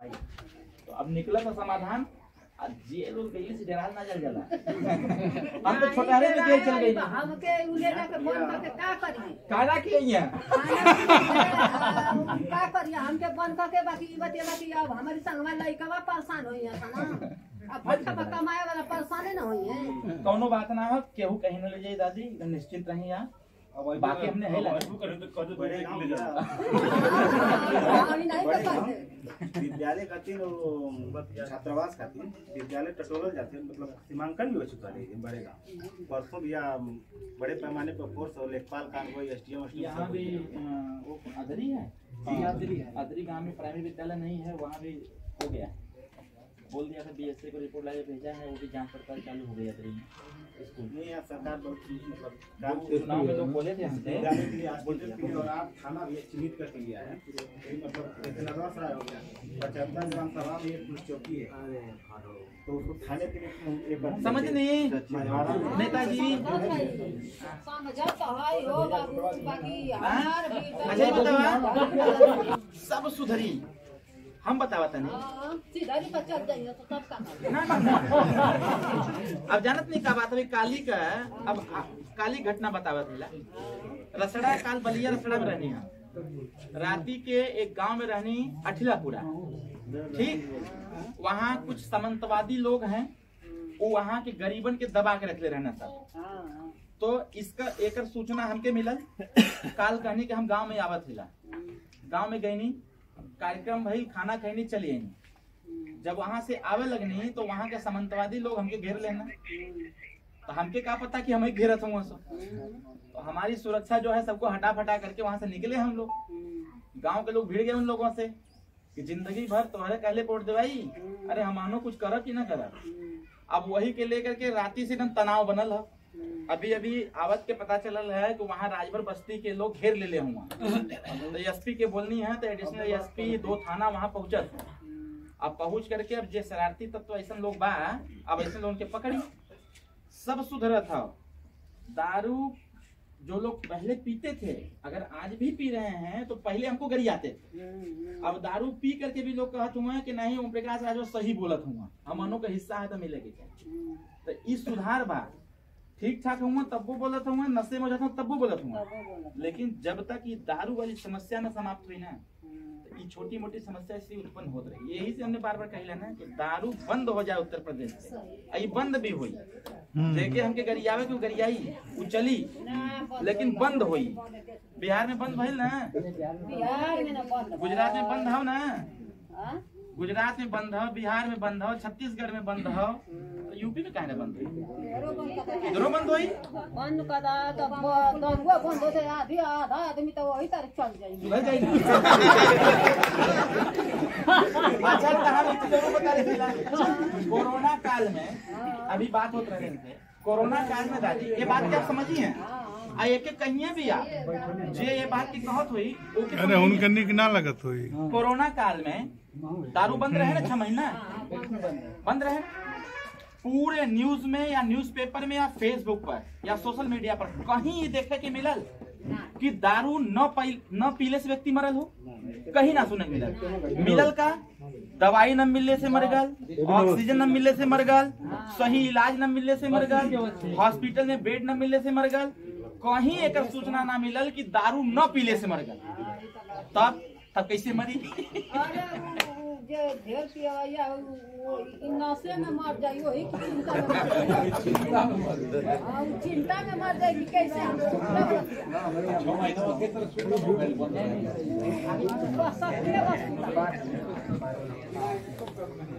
तो अब निकला था समाधान। जे लोग गई से डरा ना चल जाला हम तो छोटारे में के चल गई हमके उले जाके बंद करके का करिए काला के यहाँ का करिए हमके बंद करके बाकी बाकी अब हमारी संगवा लइकवा परेशान होई है ना। अब भटका कमाए वाला परेशान ना होई है। कौनो बात ना हो, केहू कहीं न ले जाई दादी, एकदम निश्चिंत रही यहाँ। बाकी हमने है विद्यालय खातिर छात्रावास खातिर विद्यालय टटोलल जाते, मतलब सीमांकन भी हो चुका है बड़े गाँव। परसों भी बड़े पैमाने पर फोर्स और लेखपाल कानगो एसडीएम यहाँ भी वो अदरी है, अदरी गाँव में प्राइमरी विद्यालय नहीं है, वहाँ भी हो गया। बोल दिया था बीएसए को रिपोर्ट लाके भेजा है, वो भी जांच पड़ताल चालू हो गई अदरी में। नहीं यार, सरकार बहुत मतलब चुनाव में लोग बोले थे हमसे और आप थाना भी चिन्हित करके लिया है, मतलब इतना रस हो गया 75 ग्राम में एक पुलिस चौकी है, तो उसको थाने के समझ नहीं नेताजी। अच्छा ये बतावा सब सुधरी, हम बतावा तनी अब जानत नहीं का बात है काली का। अब काली घटना बतावा थीला रसड़ा काल बलिया रसड़ा में रहनी है, राती के एक गांव में रहनी अठिलापुरा, ठीक। वहाँ कुछ सामंतवादी लोग हैं, वो वहाँ के गरीबन के दबा के रखले रहना सब। तो इसका एक सूचना हमके मिलल, काल कहनी कि हम गांव में आवत हिला, गांव में गईनी, कार्यक्रम भाई खाना खैनी चली आईनी। जब वहां से आवे लगनी तो वहां के सामंतवादी लोग हमके घेर लेना, तो हमके क्या पता कि हमें घेरत हुआ सब। तो हमारी सुरक्षा जो है सबको हटा फटा करके वहां से निकले हम लोग। गांव के लोग भिड़ गए उन लोगों से कि जिंदगी भर तुम्हारे कहले पोट देवाई, अरे हमानो कुछ करब कि ना करब। अब वही के लेकर के राती से एकदम तनाव बनल है। अभी अभी आवत के पता चलल है कि वहाँ राजभर बस्ती के लोग घेर ले हुआ। तो एसपी के बोलनी है तो एडिशनल एसपी 2 थाना वहाँ पहुंचल। अब पहुंच करके अब जे शरारती तत्व ऐसा लोग बा, अब ऐसे लोग के पकड़ी। सब सुधरा था। दारू जो लोग पहले पीते थे अगर आज भी पी रहे हैं तो पहले हमको गरियाते थे। अब दारू पी करके भी लोग कहते हुए कि नहीं ओम प्रकाश राजभर सही बोलत हुआ, हम मनो का हिस्सा है तो मिलेगी क्या। तो इस सुधार बा, ठीक ठाक हुआ तब वो बोलत हुआ, नशे में हो जाता हूँ तब वो बोलत हुआ। लेकिन जब तक ये दारू वाली समस्या न समाप्त हुई ना, तो ये छोटी मोटी समस्या इससे उत्पन्न होती रही। यही से हमने बार बार कहला ना कि दारू बंद हो जाए उत्तर प्रदेश से, ये बंद भी हुई। देखे हमके गरियावे क्यों गरियाई वो चली, लेकिन बंद हुई। बिहार में बंद भइल ना, गुजरात में बंद हो ना, गुजरात में बंद हो, बिहार में बंद हो, छत्तीसगढ़ में बंद हो, तो यूपी में काहे बंद हुई? इधरों बंद हुई। बंद करा तब दरुआ बंद हो जाए, आधी आधा आदमी तो वही तरह चल जाएगी। अच्छा जरूर बता रहे कोरोना काल में अभी बात होते रहे थे। कोरोना काल में दादी ये बात क्या समझिए, एक कहिए भी आप जे ये बात की कहत हुई, अरे उनकनी की ना लगत हुई। कोरोना काल में दारू बंद रहे ना 6 महीना बंद रहे। पूरे न्यूज में या न्यूज़पेपर में या फेसबुक पर या सोशल मीडिया पर कहीं देखे के मिलल कि दारू न पीले से व्यक्ति मरल हो, कहीं ना सुने मिलल का दवाई न मिलने से मर गल, ऑक्सीजन न मिलने से मर गल, सही इलाज न मिलने से मर गल, हॉस्पिटल में बेड न मिलने से मर गल। कहीं एक सूचना ना मिलल कि दारू न पीले से मर गल। तब कैसे मरी? ढेर पिया नशे में मर जाई, वही चिंता में मर जाएगी कैसे हम